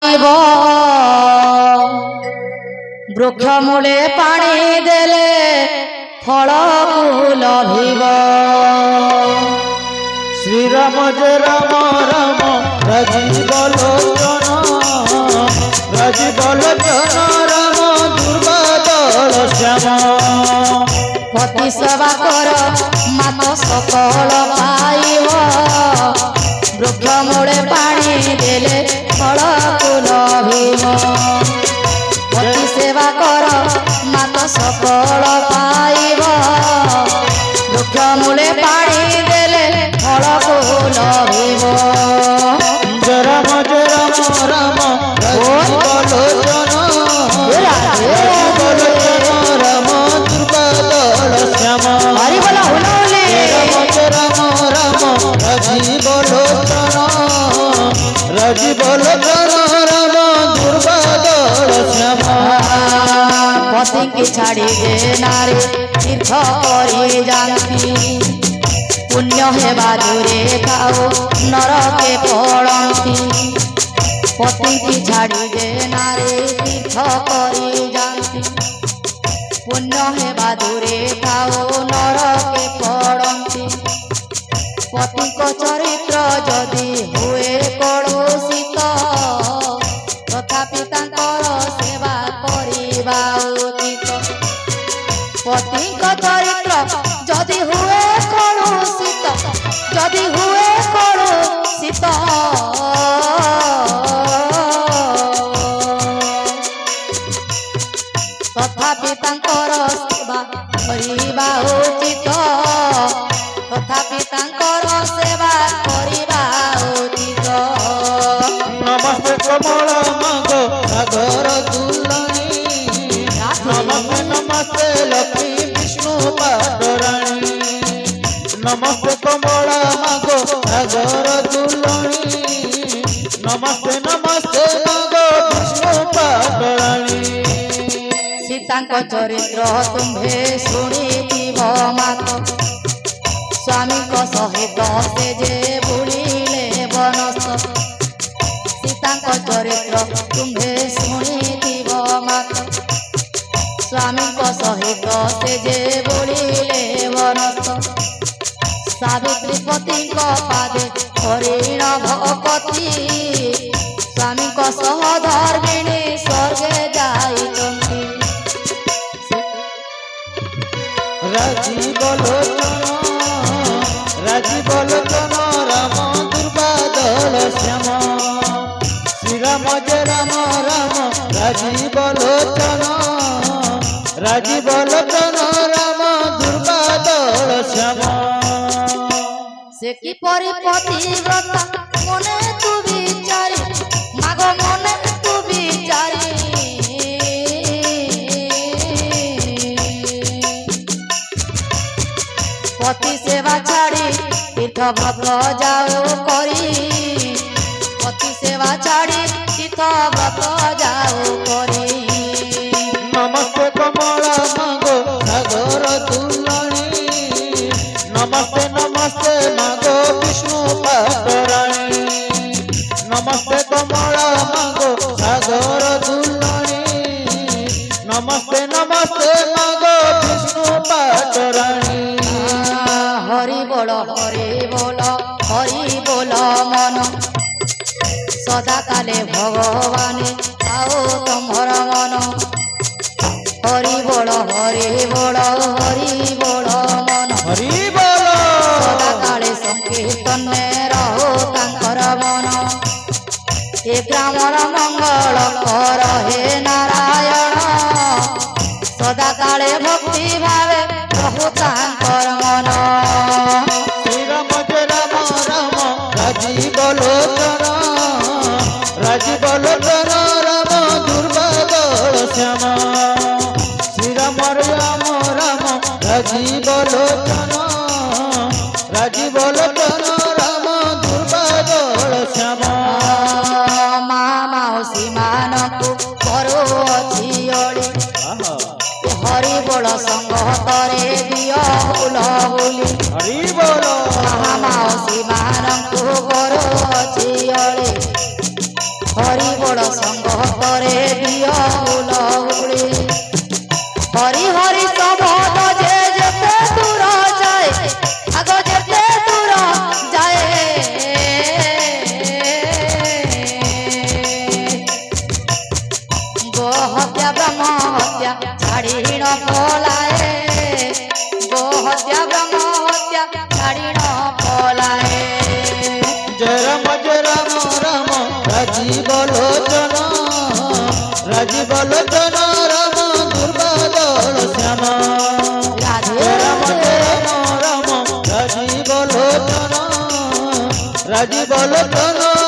वृक्ष मूले पानी देले फल लभिब। श्रीराम जय राम राम राजीव लोचन राम दुर्गादल श्याम। पति सेवा कर मात सकल पाइब। वृक्ष मूले पानी देले फल लभिब। पति सेवा कर मात सकल पाइब। वृक्ष मूले पानी देले फल लभिब। जय राम राम राजीव लोचन राम दुर्गादल श्याम। हरि बोल हुलहुली। राम राम राजीव लोचन राम दुर्गादल श्याम। पति की छाड़ी दे नारी तीर्थ करी जानती। पुण्य हेबा दूरे खाओ नरके पड़ती। पति की छाड़ी दे नारी तीर्थ करी जानती। पुण्य हेबा दूरे खाओ नरके पड़ती। पति को चरित्र जदि हुए कलुषित तथापि तांकर सेवा करिबा उचित। पति को चरित्र जदि हुए कलुषित तथापि तांकर सेवा करिबा उचित। नमस्ते कमल मांगो सागर दुलानी। नमस्ते लक्ष्मी विष्णु पाटराणी। नमस्ते कमल मांगो सागर दुलानी। नमस्ते मांगो विष्णु पाटराणी। सीतांक चरित्र तुम्हे शुणिथिब मात। स्वामी को सहित से जे बुड़िले बनस। सीतांक चरित्र तुम्हे शुणिथिब मात। स्वामी को सहित से जे बुड़िले बनस। सावित्री पति को पादे हरिण भगवती। स्वामी को सह धर्मिणी स्वर्गे जाइछन्ति। राजीव लोचन राम दुर्गादल श्याम। श्रीराम जय राम राम राजीव लोचन राम दुर्गादल श्याम। से कि परिपतिव्रता मने तू विचारी। माग मने तू विचारी। पति सेवा छाड़ी तीर्थ व्रत जाओ करी। पति सेवा छाड़ी तीर्थ व्रत जाओ करी। नमस्ते कमल मांगो सागर दुलानी। नमस्ते मांगो विष्णु पाटराणी। नमस्ते कमल मांगो सागर दुलानी। नमस्ते मांगो विष्णु पाटराणी। हरि बोल मन सदा काले भगवान आओ तुम्हार मन। हरि बोल मन हरि बोल सदा काले संकीर्तन में रहो तांकर मन। ए ग्रामर मंगल कर हे नारायण। सदा काले भक्ति भावे रहो तांकर मन। श्रीराम जय राम राम राजीव लोचन राम दुर्गादल श्याम। श्रीराम राम राम राजीव लोचन राम दुर्गादल श्याम। माउसी मानकु करो अछि ओळी। हरि बोल संगतरे दियो हुलहुली। हरि बोल माउसी मानकु करो अछि ओळी। हरि बड़ संग करे दिया हुलहुली हरि हरि शब्द जे जेते दूर जाए आगो जेते दूर जाए गो हत्या ब्रह्म हत्या छाड़ी न पलाए गो हत्या ब्रह्म हत्या छाड़ी न पलाए जय राम राम राजीव लोचन राजीव लोचन राम दुर्बादल श्याम राधे राम राम राजीव लोचन राजीव लोचन